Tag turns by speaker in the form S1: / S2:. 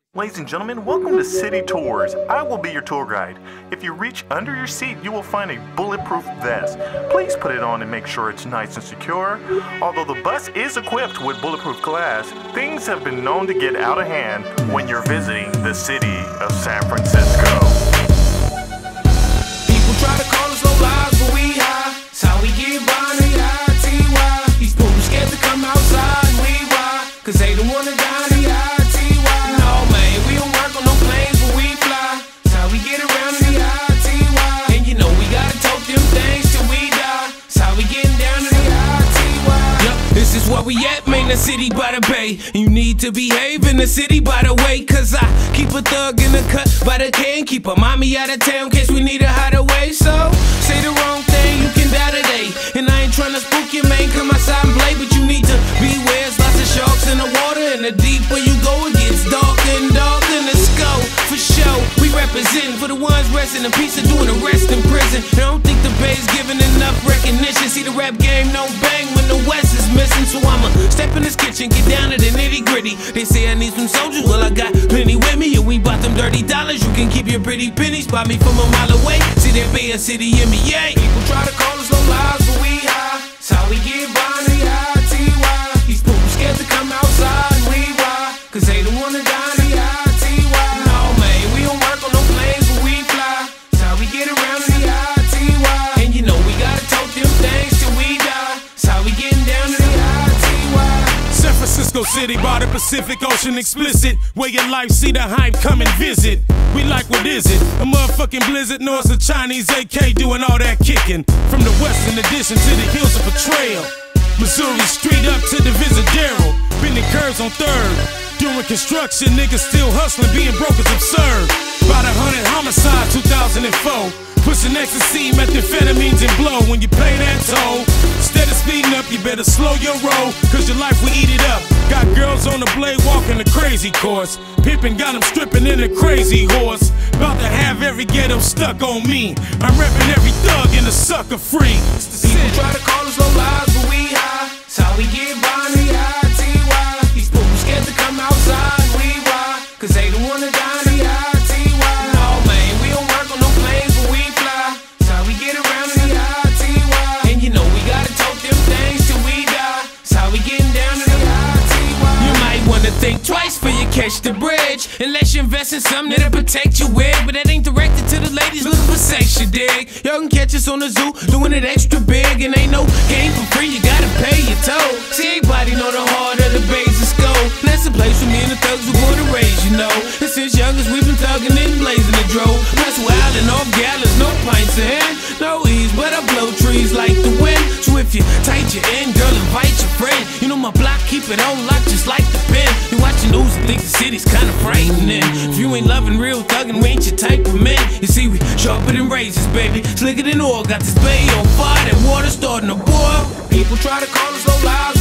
S1: Ladies and gentlemen, welcome to City Tours. I will be your tour guide. If you reach under your seat, you will find a bulletproof vest. Please put it on and make sure it's nice and secure. Although the bus is equipped with bulletproof glass, things have been known to get out of hand when you're visiting the city of San Francisco.
S2: People try to call us low lives, but we high. It's how we get by in the I-T-Y. These fools scared to come outside, and we why? Cause they don't wanna die in the I-T-Y. No man, we don't work on no planes, but we fly. It's how we get around in the I-T-Y. And you know we gotta tote them things till we die. It's how we getting down in the I-T-Y. Yup, this is where we at, man, the city by the bay. And you need to behave in the city by the way. Cause I keep a thug in the cut by the can. Keep a mommy out of town, case we need a hideaway. So, say the wrong thing, you can die today. And I ain't tryna spook you, man, come outside and play. But you need to beware, there's lots of sharks in the water. And the deeper you go, it gets darker and darker. Let's go, for sure, we represent for the ones resting in peace and doing the rest in prison. I don't think the Bay's giving enough recognition. See the rap game, no bang when the West is missing. So I'ma step in this kitchen, get down to the nitty gritty. They say I need some soldiers, well I got plenty with me. And we bought them dirty dollars, you can keep your pretty pennies. Spot me from a mile away, see that Bay a city in me, yeah. People try to call us low lives, but we high. It's how we get by in the I-T-Y. These fools scared to come outside, and we why? Cause they don't wanna die in the I-T-Y. No man, we don't work on no planes, but we fly. It's how we get around in the I-T-Y. And you know we gotta tote them things till we die. It's how we getting down in the I-T-Y.
S3: San Francisco City by the Pacific Ocean, explicit. Where your life, see the hype, come and visit. We like, what is it? A motherfucking blizzard, no, it's a Chinese AK doing all that kicking. From the western addition to the hills of Betrayal. Missouri Street up to the Visadero. Bending curves on 3rd. During construction, niggas still hustling, being broke is absurd. About 100 homicides, 2004. Pushing ecstasy, methamphetamines and blow. When you pay that toll, instead of speeding up, you better slow your roll. Cause your life will eat it up. Got girls on the blade walking the crazy course. Pimpin' got them stripping in a crazy horse. About to have every ghetto stuck on me. I'm reppin' every thug in the sucker free.
S2: People try to call us low lives, but we high. It's how we get by in the I-T-Y. These fools scared to come outside, and we why? Cause they don't wanna die in the I-T-Y. No man, we don't work on no planes, but we fly. It's how we get around in the I-T-Y. And you know we gotta tote them things till we die. It's how we getting down in the I-T-Y.
S4: You might wanna think twice before you catch the bridge. Unless you invest in something that'll protect your wig. But that ain't directed to the ladies looking for sex, you dig? Y'all can catch us on the zoo, doing it extra big. And ain't no game for free, you gotta pay your toll. See, everybody know the heart of the Basis go. And that's the place where me and the thugs were born and raised, you know. And since young as we've been thugging and blazing the drove. Plus wildin' off gallons, no pints in hand. No ease, but I blow trees like the wind. So if you tight your end, girl, invite your friend. You know my block, keep it on lock just like the pen. You watch the news and think the city's kinda frightening. If you ain't loving real thuggin', we ain't your type of men. You see, we sharper than razors, baby. Slicker than oil, got this bay on fire, that water starting to boil.
S2: People try to call us low lives,